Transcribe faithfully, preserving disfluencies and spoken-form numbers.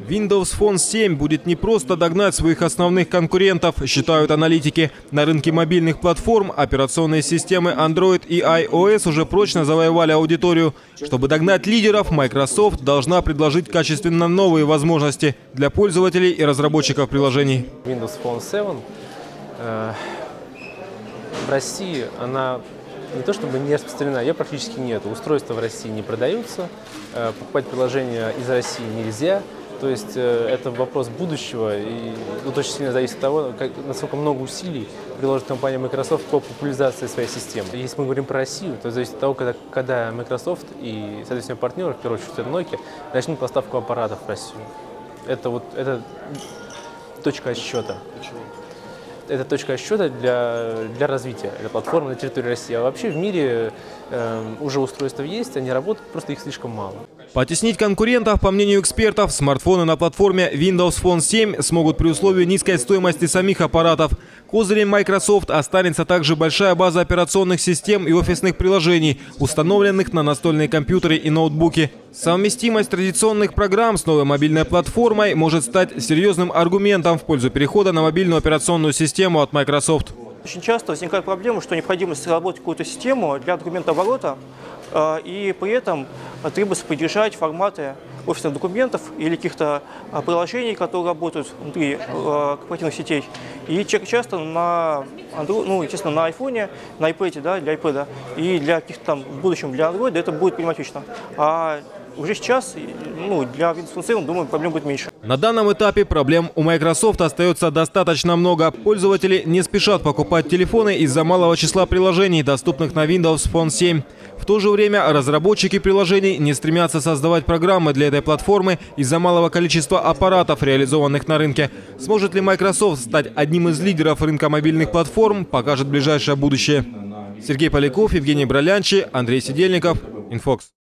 Windows Phone семь будет не просто догнать своих основных конкурентов, считают аналитики. На рынке мобильных платформ операционные системы Android и iOS уже прочно завоевали аудиторию. Чтобы догнать лидеров, Microsoft должна предложить качественно новые возможности для пользователей и разработчиков приложений. Windows Phone семь э, в России она не то чтобы не распространена, ее практически нет. Устройства в России не продаются, э, покупать приложения из России нельзя. То есть э, это вопрос будущего, и тут очень сильно зависит от того, как, насколько много усилий приложит компания Microsoft по популяризации своей системы. Если мы говорим про Россию, то зависит от того, когда, когда Microsoft и, соответственно, партнеры, в первую очередь Nokia, начнут поставку аппаратов в Россию. Это вот это точка отсчета. Почему? Это точка отсчета для, для развития этой платформы на территории России. А вообще в мире э, уже устройства есть, они работают, просто их слишком мало. Потеснить конкурентов, по мнению экспертов, смартфоны на платформе Windows Phone семь смогут при условии низкой стоимости самих аппаратов. Козырем Microsoft останется также большая база операционных систем и офисных приложений, установленных на настольные компьютеры и ноутбуки. Совместимость традиционных программ с новой мобильной платформой может стать серьезным аргументом в пользу перехода на мобильную операционную систему от Microsoft. Очень часто возникает проблема, что необходимость разработать какую-то систему для документооборота, и при этом требуется поддержать форматы офисных документов или каких-то приложений, которые работают внутри корпоративных сетей. И часто на, Android, ну, естественно, на айфоне, на iPad, да, для iPad, и для каких-то там в будущем для Android это будет проблематично. А уже сейчас, ну, для Windows Phone семь, думаю, проблем будет меньше. На данном этапе проблем у Microsoft остается достаточно много. Пользователи не спешат покупать телефоны из-за малого числа приложений, доступных на Windows Phone семь. В то же время разработчики приложений не стремятся создавать программы для этой платформы из-за малого количества аппаратов, реализованных на рынке. Сможет ли Microsoft стать одним из лидеров рынка мобильных платформ, покажет ближайшее будущее. Сергей Поляков, Евгений Бролянчи, Андрей Сидельников, Инфокс.